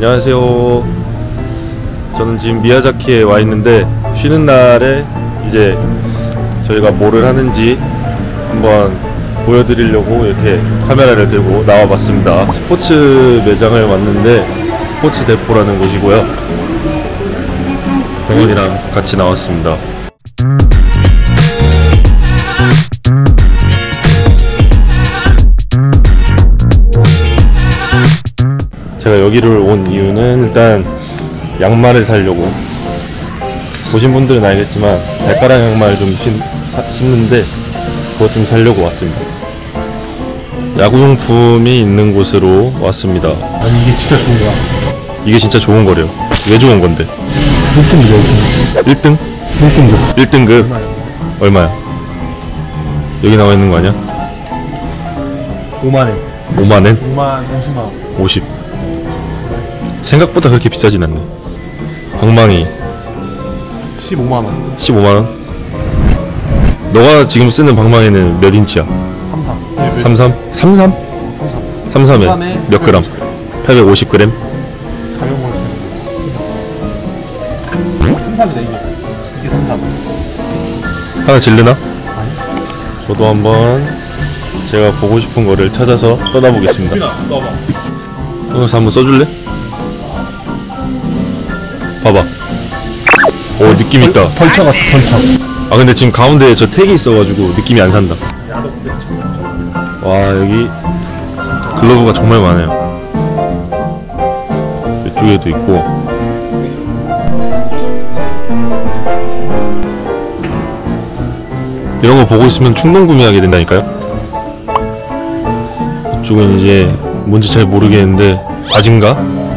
안녕하세요. 저는 지금 미야자키에 와 있는데 쉬는 날에 이제 저희가 뭐를 하는지 한번 보여드리려고 이렇게 카메라를 들고 나와봤습니다. 스포츠 매장을 왔는데 스포츠 데포라는 곳이고요. 병원이랑 같이 나왔습니다. 제가 여기를 온 이유는 일단 양말을 사려고. 보신 분들은 알겠지만 발가락 양말 좀 신는데 그것 좀 사려고 왔습니다. 야구용품이 있는 곳으로 왔습니다. 아니 이게 진짜 좋은 거야. 이게 진짜 좋은 거래요. 왜 좋은 건데? 1등이죠. 1등? 1등급. 1등급? 얼마야? 여기 나와 있는 거 아니야? 5만원. 5만원? 5만 50만원. 50. 생각보다 그렇게 비싸진 않네. 방망이 15만원. 15만원? 너가 지금 쓰는 방망이는 몇 인치야? 33. 33? 33? 33에 몇 그램? 850g? 가격은 33이다 이게 33. 하나 질르나? 아니. 저도 한번 제가 보고 싶은 거를 찾아서 떠나보겠습니다. 넣어봐. 여기서 한번 써줄래? 봐봐. 오, 느낌 있다. 펄쳐 같아 펄쳐. 아 근데 지금 가운데에 저 택이 있어가지고 느낌이 안 산다. 와, 여기 글러브가 정말 많아요. 이쪽에도 있고. 이런 거 보고 있으면 충동 구매하게 된다니까요. 이쪽은 이제 뭔지 잘 모르겠는데 바지인가?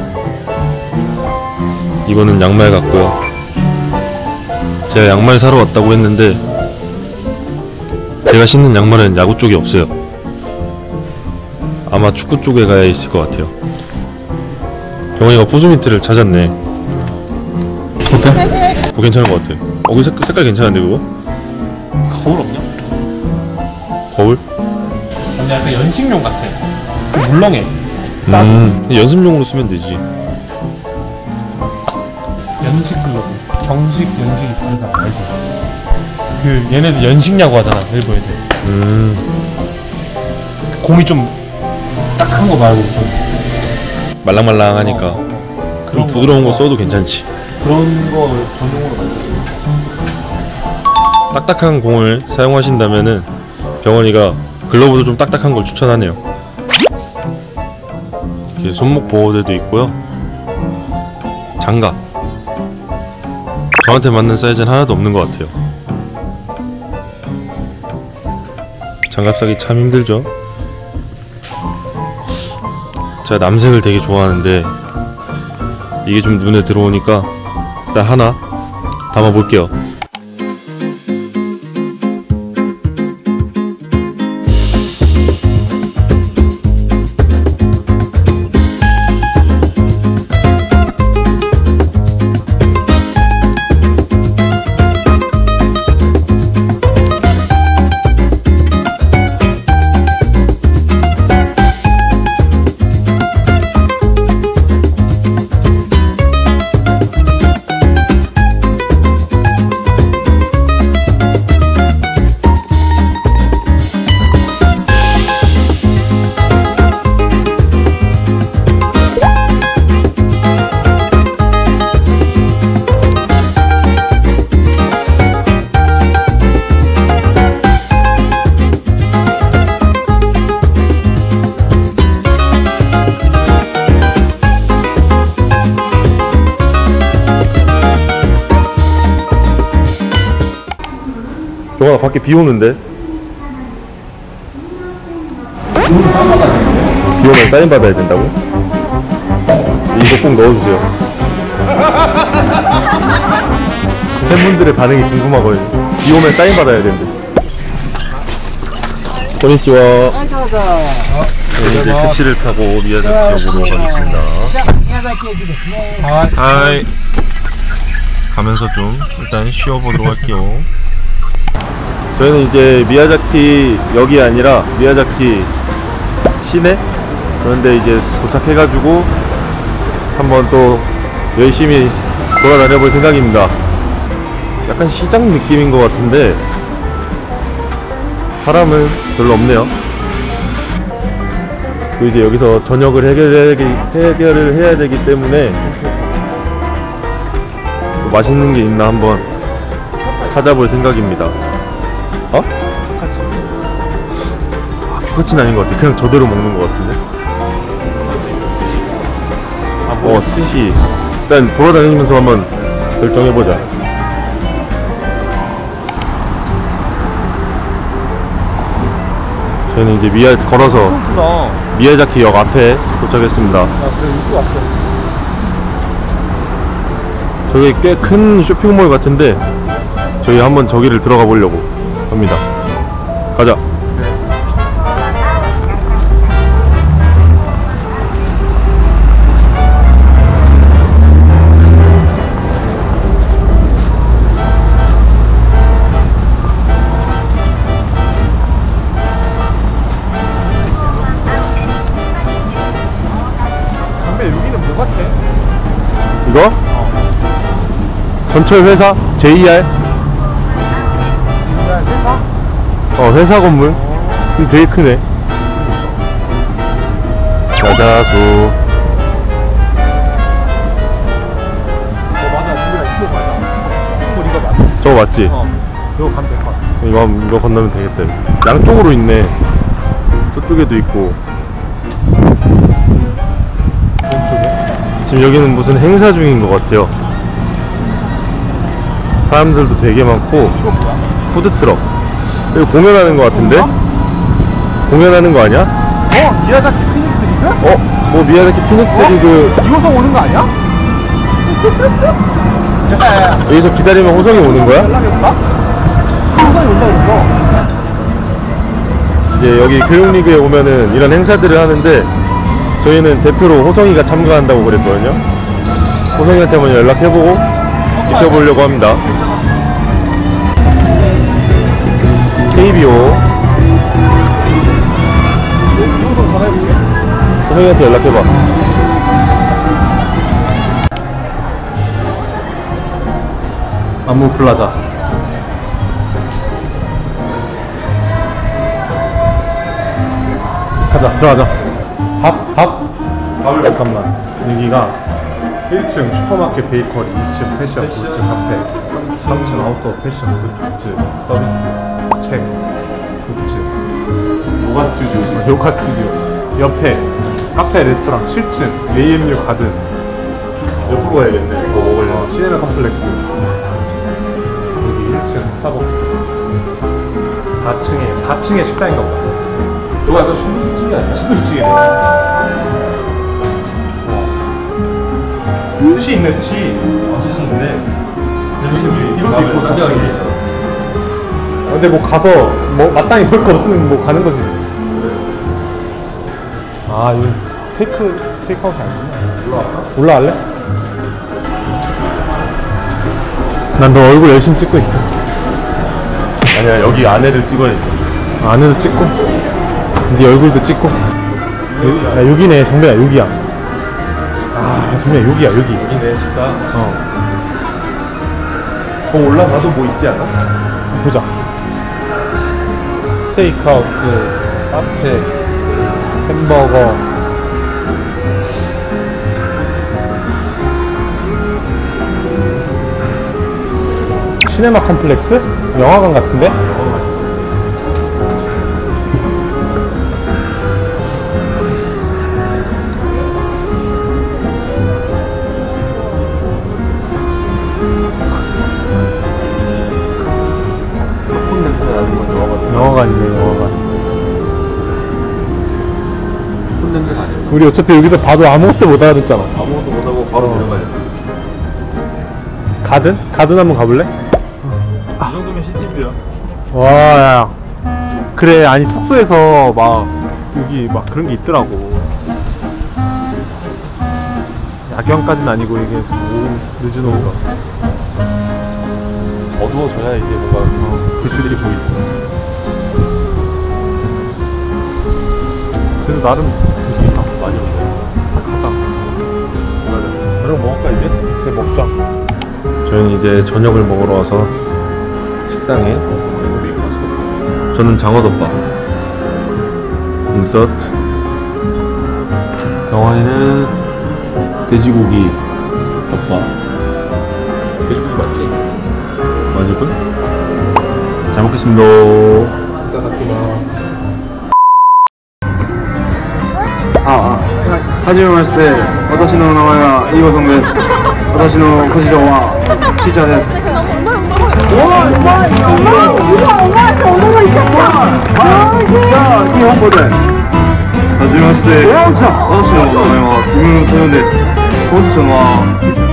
이거는 양말 같고요. 제가 양말 사러 왔다고 했는데 제가 신는 양말은 야구 쪽에 없어요. 아마 축구 쪽에 가야 있을 것 같아요. 병원이가 포수미트를 찾았네. 어때? 그거 괜찮은 것 같아. 그 색깔 괜찮은데 그거? 거울 없냐? 거울? 근데 약간 연식용 같아. 물렁해. 싸. 연습용으로 쓰면 되지. 연식 글러브. 정식 연식이 다르잖아 알지? 그 얘네들 연식야구 하잖아 일부 애들. 공이 좀 딱한 거 말고 좀 말랑말랑하니까 좀 부드러운 거 써도 괜찮지. 그런 거 전용으로 만들어. 딱딱한 공을 사용하신다면은 병원이가 글러브도 좀 딱딱한 걸 추천하네요. 이렇게 손목 보호대도 있고요. 장갑. 저한테 맞는 사이즈는 하나도 없는 것 같아요. 장갑 사기 참 힘들죠. 제가 남색을 되게 좋아하는데 이게 좀 눈에 들어오니까 일단 하나 담아볼게요. 병원아, 밖에 비 오는데? 비 오면 사인 받아야 된다고? 이거 꼭 넣어주세요. 팬분들의 반응이 궁금하거든요. 비 오면 사인 받아야 된대. konnichiwa. 이제 택시를 타고 미야자키역으로 가겠습니다. 하이. 가면서 좀 일단 쉬어보도록 할게요. 저희는 이제 미야자키 역이 아니라 미야자키 시내? 그런데 이제 도착해가지고 한번 또 열심히 돌아다녀 볼 생각입니다. 약간 시장 느낌인 것 같은데 사람은 별로 없네요. 또 이제 여기서 저녁을 해결을 해야 되기 때문에 또 맛있는 게 있나 한번 찾아볼 생각입니다. 어? 똑같이는 아닌 것 같아. 그냥 저대로 먹는 것 같은데. 스시. 일단 돌아다니면서 한번 결정해보자. 저희는 이제 걸어서 미야자키역 앞에 도착했습니다. 저기 꽤 큰 쇼핑몰 같은데 저희 한번 저기를 들어가 보려고 합니다. 가자. 이거? 전철 회사? JR? 회사? 회사 건물. 근데 되게 크네. 자자수. 맞아. 이거 맞아. 이거 맞아. 저거 맞지? 이거 가면 될 것 같아. 이거 건너면 되겠다. 양쪽으로 있네. 저쪽에도 있고. 지금 여기는 무슨 행사 중인 것 같아요. 사람들도 되게 많고. 푸드트럭. 여기 공연하는 것 같은데? 공연하는 거 아니야? 미야자키 피닉스 리그? 미야자키 피닉스 리그. 이호성 오는 거 아니야? 여기서 기다리면 호성이 오는 거야? 연락해볼까? 호성이 온다 그랬어. 이제 여기 교육리그에 오면은 이런 행사들을 하는데 저희는 대표로 호성이가 참가한다고 그랬거든요. 호성이한테 한번 연락해보고 지켜보려고 합니다. KBO 호성이한테 연락해봐. 안무플라자. 가자, 들어가자. 밥을 잠깐만. 여기가 1층 슈퍼마켓 베이커리, 2층 패션 굿즈 카페, 3층 아웃도어 패션 굿즈 서비스, 책, 굿즈, 요가 스튜디오, 옆에 카페 레스토랑 7층 AMU 가든. 옆으로 가야겠네. 이거 먹으려면 시네마 컴플렉스. 여기 1층 스타벅스. 4층에 식당인가 보다. 저거 약간 순두부찌개 아니야? 순두부찌개네. 스시 있네, 스시. 스시 있네. 이것도 있고, 상대하게. 근데 뭐 가서, 마땅히 볼 거 없으면 뭐 가는 거지. 이거 테이크아웃이 아니구나. 올라갈래? 난 너 얼굴 열심히 찍고 있어. 아니야, 여기 안에를 찍어야지. 안에도 찍고, 네 얼굴도 찍고. 여기네, 정배야, 여기야. 정배야, 여기야, 여기. 여기네, 식당. 올라가도 뭐 있지 않아? 보자. 스테이크하우스, 카페, 햄버거. 시네마 컴플렉스? 영화관 같은데? 영화관이네, 영화관. 손 냄새가 아니야. 우리 어차피 여기서 봐도 아무것도 못 알아듣잖아. 아무것도 못하고 바로 내려가야 돼. 가든? 가든 한번 가볼래? 이 정도면 시집이야. 와, 야. 그래, 아니 숙소에서 막 여기 막 그런 게 있더라고. 야경까지는 아니고 이게 오후, 늦은 오후가 어두워져야 이제 뭔가 불빛들이 보이고. 그래도 나름 되게 많이 오네. 가자. 저녁 먹을까 이제? 이제 먹자. 저희는 이제 저녁을 먹으러 와서 식당에 저는 장어덮밥 인서트 영환이는 돼지고기 덮밥 돼지고기 맞지? 맞을걸? 잘 먹겠습니다. 이따다키마스. はじめまして、私の名前はイーゴソンです。私のポジションはピッチャーです。 日本語で。はじめまして、私の名前はキム・ソヨンです。ポジションはピッチャーです。